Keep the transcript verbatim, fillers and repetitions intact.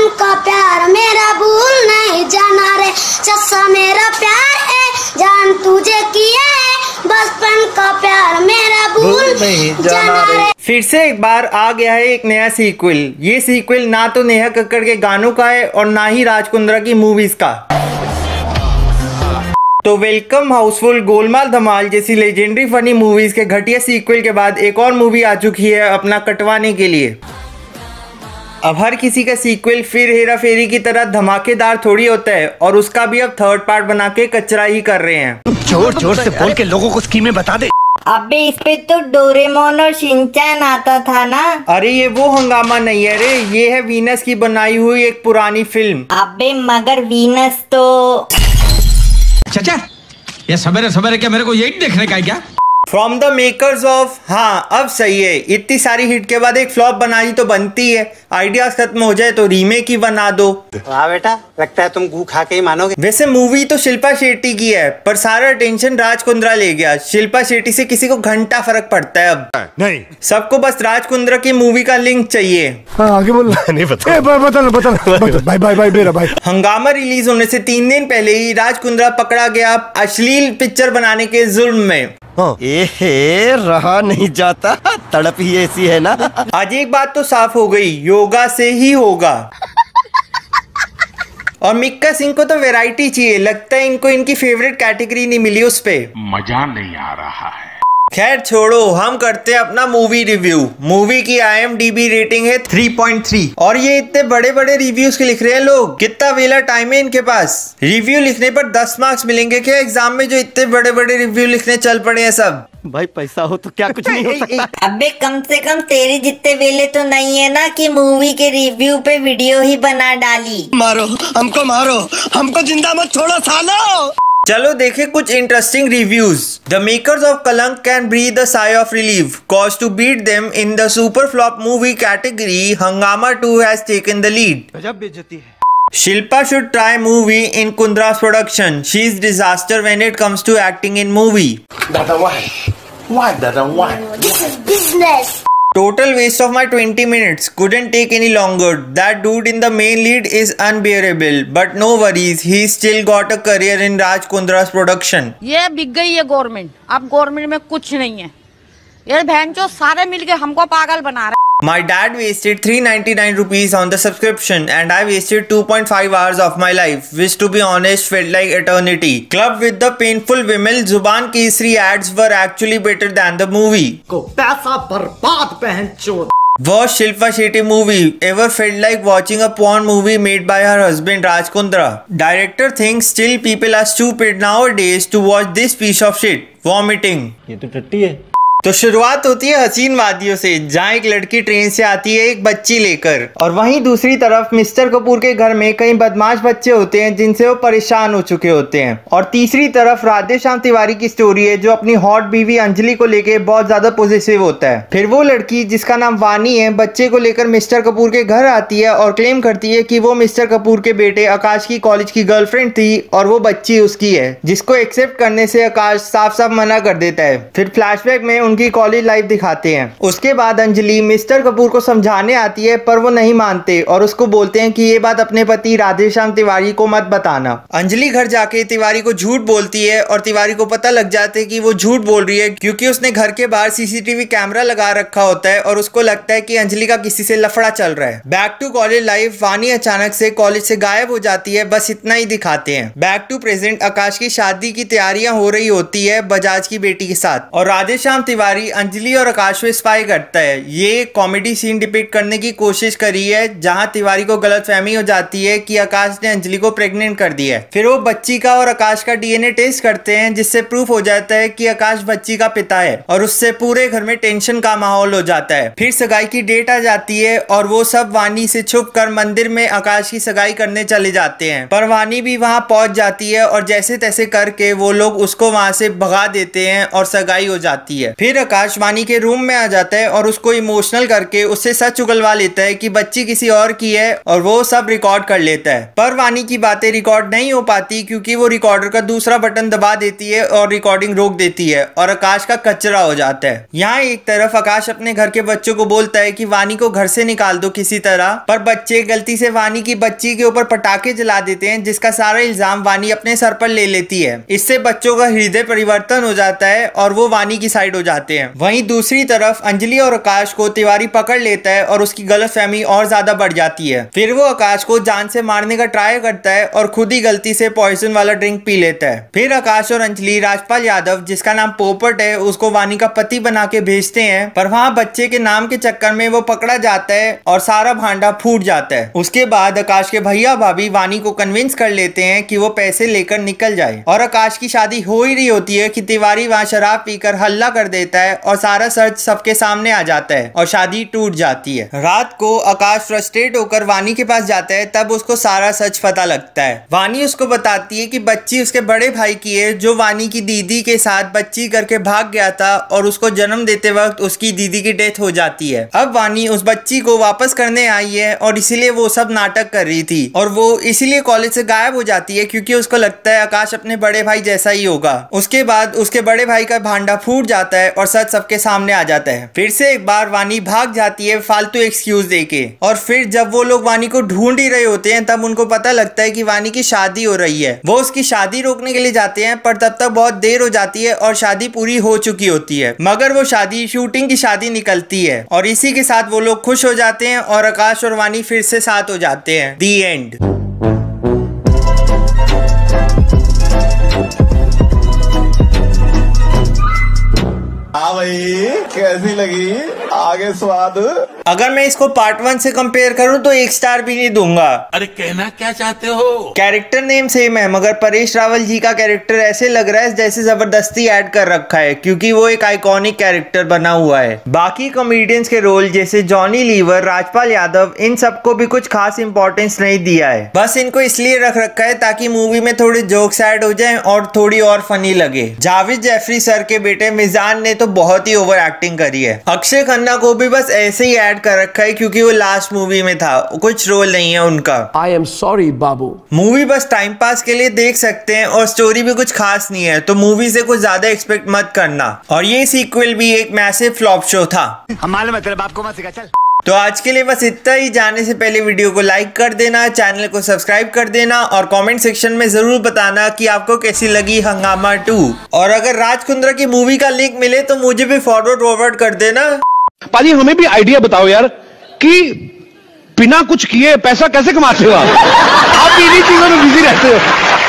बचपन का प्यार मेरा भूल नहीं जाना रे, सच्चा मेरा प्यार है जान तुझे किया है, बचपन का प्यार मेरा भूल नहीं जाना रे। फिर से एक बार आ गया है एक नया सीक्वल। ये सीक्वल ना तो नेहा कक्कड़ के गानों का है और ना ही राज कुंद्रा की मूवीज का। तो वेलकम हाउसफुल, गोलमाल, धमाल जैसी लेजेंडरी फनी मूवीज के घटिया सीक्वल के बाद एक और मूवी आ चुकी है अपना कटवाने के लिए। अब हर किसी का सीक्वल फिर हेरा फेरी की तरह धमाकेदार थोड़ी होता है और उसका भी अब थर्ड पार्ट बना के कचरा ही कर रहे हैं। जोर जोर से बोल के लोगों को स्कीमें बता दे। अबे इस पे तो डोरेमोन और शिनचैन आता था ना। अरे ये वो हंगामा नहीं है रे, ये है वीनस की बनाई हुई एक पुरानी फिल्म। अबे मगर वीनस तो चाचा ये सवेरे सवेरे क्या मेरे को यही देखने का है क्या? फ्रॉम द मेकर्स ऑफ, हाँ अब सही है, इतनी सारी हिट के बाद एक फ्लॉप बनानी तो बनती है। आइडियाज खत्म हो जाए तो रीमेक ही बना दो। वाह बेटा, लगता है तुम गू खा के ही मानोगे। वैसे मूवी तो शिल्पा शेट्टी की है पर सारा अटेंशन राज कुंद्रा ले गया। शिल्पा शेट्टी से किसी को घंटा फर्क पड़ता है अब नहीं, सबको बस राज कुंद्रा की मूवी का लिंक चाहिए। हाँ, आगे बोल। नहीं पता। बता बता बाय बाय बाय मेरा भाई। हंगामा रिलीज होने से तीन दिन पहले ही राज कुंद्रा पकड़ा गया अश्लील पिक्चर बनाने के जुल्म में। एहे, रहा नहीं जाता, तड़प ही ऐसी है ना। आज एक बात तो साफ हो गई, योगा से ही होगा। और मिक्का सिंह को तो वैरायटी चाहिए, लगता है इनको इनकी फेवरेट कैटेगरी नहीं मिली उस पे। मजा नहीं आ रहा है। खैर छोड़ो, हम करते हैं अपना मूवी रिव्यू। मूवी की I M D B rating है थ्री पॉइंट थ्री और ये इतने बड़े बड़े रिव्यूज के लिख रहे हैं लोग। कितना वेला टाइम है इनके पास। रिव्यू लिखने पर दस मार्क्स मिलेंगे क्या एग्जाम में, जो इतने बड़े बड़े रिव्यू लिखने चल पड़े हैं सब। भाई पैसा हो तो क्या कुछ नहीं हो सकता। अबे कम से कम तेरे जितने वेले तो नहीं है ना कि मूवी के रिव्यू पे वीडियो ही बना डाली। मारो हमको, मारो हमको, जिंदा मत छोड़ो सालो। चलो देखें कुछ interesting reviews. The makers of Kalank can breathe a sigh of relief cause to beat them in the super flop movie category Hungama two has taken the lead. गजब बेइज्जती है। Shilpa should try movie in Kundra's production. She's disaster when it comes to acting in movie. Dada, why? Why, Dada, why? This is business. Total waste of my twenty minutes. Couldn't take any longer. That dude in the main lead is unbearable. But no worries, he's still got a career in Raj Kundra's production. ये बिक गई है government, अब government में कुछ नहीं है। ये भैंचो सारे मिलके हमको पागल बना रहे। My dad wasted three ninety-nine rupees on the subscription and I wasted two point five hours of my life, which to be honest felt like eternity. Club with the painful Vimal Zuban Kesari ads were actually better than the movie. को पैसा बर्बाद पहनचोद। Worst Shilpa Shetty movie ever felt like watching a porn movie made by her husband Raj Kundra. Director thinks still people are stupid nowadays to watch this piece of shit. Vomiting. ये तो टट्टी है। तो शुरुआत होती है हसीन वादियों से, जहाँ एक लड़की ट्रेन से आती है एक बच्ची लेकर और वहीं दूसरी तरफ मिस्टर कपूर के घर में कई बदमाश बच्चे होते हैं जिनसे वो परेशान हो चुके होते हैं। और तीसरी तरफ राधे श्याम तिवारी की स्टोरी है जो अपनी हॉट बीवी अंजलि को लेके बहुत ज्यादा पॉजिटिव होता है। फिर वो लड़की जिसका नाम वानी है बच्चे को लेकर मिस्टर कपूर के घर आती है और क्लेम करती है कि वो मिस्टर कपूर के बेटे आकाश की कॉलेज की गर्लफ्रेंड थी और वो बच्ची उसकी है, जिसको एक्सेप्ट करने से आकाश साफ साफ मना कर देता है। फिर फ्लैशबैक में उनकी कॉलेज लाइफ दिखाते हैं। उसके बाद अंजलि मिस्टर कपूर को समझाने आती है पर वो नहीं मानते और उसको बोलते हैं कि ये बात अपने पति राधेश्याम तिवारी को मत बताना। अंजलि घर जाके तिवारी को झूठ बोलती है और तिवारी को पता लग जाता है कि वो झूठ बोल रही है क्योंकि उसने घर के बाहर सीसीटीवी कैमरा लगा रखा होता है और उसको लगता है कि अंजलि का किसी से लफड़ा चल रहा है। बैक टू कॉलेज लाइफ, वानी अचानक से कॉलेज से गायब हो जाती है, बस इतना ही दिखाते हैं। बैक टू प्रेजेंट, आकाश की शादी की तैयारियां हो रही होती है बजाज की बेटी के साथ और राधेश्याम तिवारी अंजलि और आकाश पे स्पाई करता है। ये कॉमेडी सीन डिपिक्ट करने की कोशिश करी है जहां तिवारी को गलतफहमी हो जाती है कि आकाश ने अंजलि को प्रेग्नेंट कर दिया है। फिर वो बच्ची का और आकाश का डीएनए टेस्ट करते हैं जिससे प्रूफ हो जाता है कि आकाश बच्ची का पिता है और उससे पूरे घर में टेंशन का माहौल हो जाता है। फिर सगाई की डेट आ जाती है और वो सब वानी से छुप कर मंदिर में आकाश की सगाई करने चले जाते हैं, पर वानी भी वहां पहुंच जाती है और जैसे तैसे करके वो लोग उसको वहां से भगा देते हैं और सगाई हो जाती है। फिर फिर आकाश वानी के रूम में आ जाता है और उसको इमोशनल करके उससे सच उगलवा लेता है कि बच्ची किसी और की है और वो सब रिकॉर्ड कर लेता है। पर वानी की बातें रिकॉर्ड नहीं हो पाती क्योंकि वो रिकॉर्डर का दूसरा बटन दबा देती है और रिकॉर्डिंग रोक देती है और आकाश का कचरा हो जाता है। यहाँ एक तरफ आकाश अपने घर के बच्चों को बोलता है कि वानी को घर से निकाल दो किसी तरह, पर बच्चे गलती से वानी की बच्ची के ऊपर पटाखे जला देते हैं जिसका सारा इल्जाम वानी अपने सर पर ले लेती है। इससे बच्चों का हृदय परिवर्तन हो जाता है और वो वानी की साइड हो जाते हैं। वहीं दूसरी तरफ अंजलि और आकाश को तिवारी पकड़ लेता है और उसकी गलतफहमी और ज्यादा बढ़ जाती है। फिर वो आकाश को जान से मारने का ट्राई करता है और खुद ही गलती से पॉइजन वाला ड्रिंक पी लेता है। फिर आकाश और अंजलि राजपाल यादव, जिसका नाम पोपट है, उसको वानी का पति बना के भेजते हैं, पर वहाँ बच्चे के नाम के चक्कर में वो पकड़ा जाता है और सारा भांडा फूट जाता है। उसके बाद आकाश के भैया भाभी वानी को कन्विंस कर लेते हैं कि वो पैसे लेकर निकल जाए और आकाश की शादी हो ही रही होती है कि तिवारी वहाँ शराब पीकर हल्ला कर देता है और सारा सच सबके सामने आ जाता है और शादी टूट जाती है। रात को आकाश फ्रस्ट्रेट होकर वानी के पास जाता है, तब उसको सारा सच पता लगता है। वानी उसको बताती है कि बच्ची उसके बड़े भाई की है जो वानी की दीदी के साथ बच्ची करके भाग गया था और उसको जन्म देते वक्त उसकी दीदी की डेथ हो जाती है। अब वानी उस बच्ची को वापस करने आई है और इसीलिए वो सब नाटक कर रही थी और वो इसीलिए कॉलेज से गायब हो जाती है क्योंकि उसको लगता है आकाश अपने बड़े भाई जैसा ही होगा। उसके बाद उसके बड़े भाई का भांडा फूट जाता है और सच सबके सामने आ जाता है। फिर से एक बार वानी भाग जाती है फालतू एक्सक्यूज देके और फिर जब वो लोग वानी को ढूंढ ही रहे होते हैं तब उनको पता लगता है कि वानी की शादी हो रही है। वो उसकी शादी रोकने के लिए जाते हैं पर तब तक बहुत देर हो जाती है और शादी पूरी हो चुकी होती है, मगर वो शादी शूटिंग की शादी निकलती है और इसी के साथ वो लोग खुश हो जाते हैं और आकाश और वानी फिर से साथ हो जाते हैं। The end. हाँ भाई, कैसी लगी आगे स्वाद? अगर मैं इसको पार्ट वन से कंपेयर करूं तो एक स्टार भी नहीं दूंगा। अरे कहना क्या चाहते हो? कैरेक्टर नेम सेम है मगर परेश रावल जी का कैरेक्टर ऐसे लग रहा है जैसे जबरदस्ती ऐड कर रखा है क्योंकि वो एक आइकॉनिक कैरेक्टर बना हुआ है। बाकी कॉमेडियंस के रोल जैसे जॉनी लीवर, राजपाल यादव, इन सबको भी कुछ खास इंपॉर्टेंस नहीं दिया है, बस इनको इसलिए रख रखा है ताकि मूवी में थोड़े जोक्स ऐड हो जाएं और थोड़ी और फनी लगे। जावेद जैफरी सर के बेटे मिजान ने तो बहुत ही ओवर एक्टिंग करी है। अक्षय खन्ना को भी बस ऐसे ही ऐड कर रखा है क्योंकि वो लास्ट मूवी में था, कुछ रोल नहीं है उनका। आई एम सॉरी बाबू। मूवी बस टाइम पास के लिए देख सकते हैं और स्टोरी भी कुछ खास नहीं है, तो मूवी से कुछ ज्यादा एक्सपेक्ट मत करना। और ये सीक्वल भी एक मैसिव फ्लॉप शो था। हम मालूम है तेरे बाप को मत सिखा, चल। तो आज के लिए बस इतना ही। जाने से पहले वीडियो को लाइक कर देना, चैनल को सब्सक्राइब कर देना और कमेंट सेक्शन में जरूर बताना कि आपको कैसी लगी हंगामा टू। और अगर राज कुंद्रा की मूवी का लिंक मिले तो मुझे भी फॉरवर्ड फॉरवर्ड कर देना। पाजी हमें भी आइडिया बताओ यार कि बिना कुछ किए पैसा कैसे कमाते हो आप? आप इन्हीं चीजों में बिजी रहते हो।